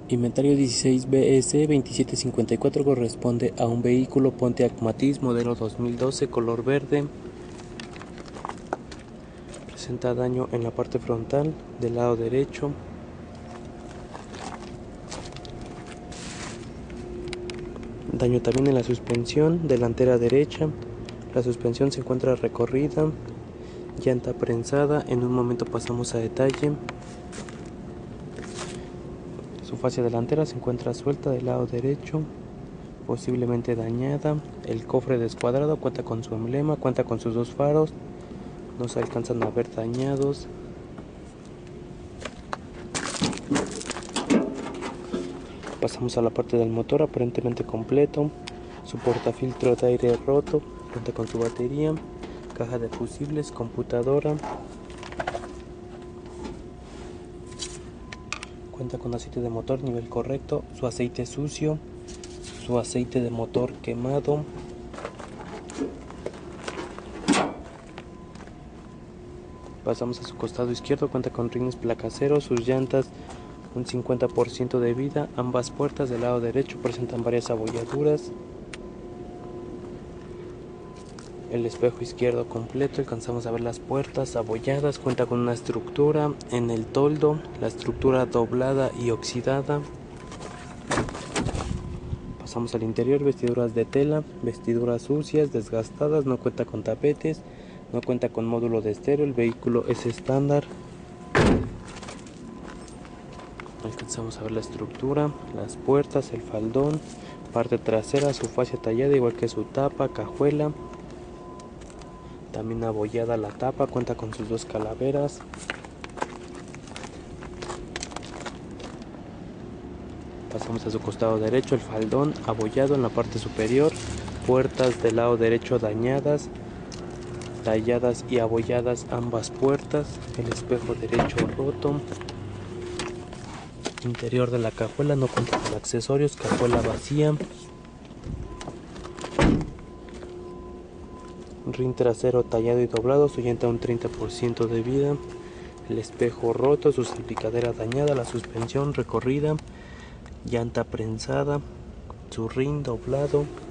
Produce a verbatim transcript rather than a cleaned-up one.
Inventario dieciséis B S veintisiete cincuenta y cuatro corresponde a un vehículo Pontiac Matiz modelo dos mil doce color verde. Presenta daño en la parte frontal del lado derecho. Daño también en la suspensión delantera derecha. La suspensión se encuentra recorrida. Llanta prensada. En un momento pasamos a detalle. Su fascia delantera se encuentra suelta del lado derecho, posiblemente dañada. El cofre descuadrado cuenta con su emblema, cuenta con sus dos faros, no se alcanzan a ver dañados. Pasamos a la parte del motor, aparentemente completo. Su portafiltro de aire roto, cuenta con su batería, caja de fusibles, computadora. Cuenta con aceite de motor nivel correcto, su aceite sucio, su aceite de motor quemado. Pasamos a su costado izquierdo, cuenta con rines placaseros, sus llantas un cincuenta por ciento de vida. Ambas puertas del lado derecho presentan varias abolladuras. El espejo izquierdo completo, alcanzamos a ver las puertas abolladas. Cuenta con una estructura en el toldo, la estructura doblada y oxidada. Pasamos al interior, vestiduras de tela, vestiduras sucias, desgastadas, no cuenta con tapetes, no cuenta con módulo de estéreo, el vehículo es estándar. Alcanzamos a ver la estructura, las puertas, el faldón, parte trasera, su fascia tallada igual que su tapa, cajuela. También abollada la tapa, cuenta con sus dos calaveras. Pasamos a su costado derecho, el faldón abollado en la parte superior, puertas del lado derecho dañadas, talladas y abolladas ambas puertas, el espejo derecho roto. Interior de la cajuela no cuenta con accesorios, cajuela vacía. Rin trasero tallado y doblado, su llanta un treinta por ciento de vida. El espejo roto, su salpicadera dañada, la suspensión recorrida, llanta prensada, su rin doblado.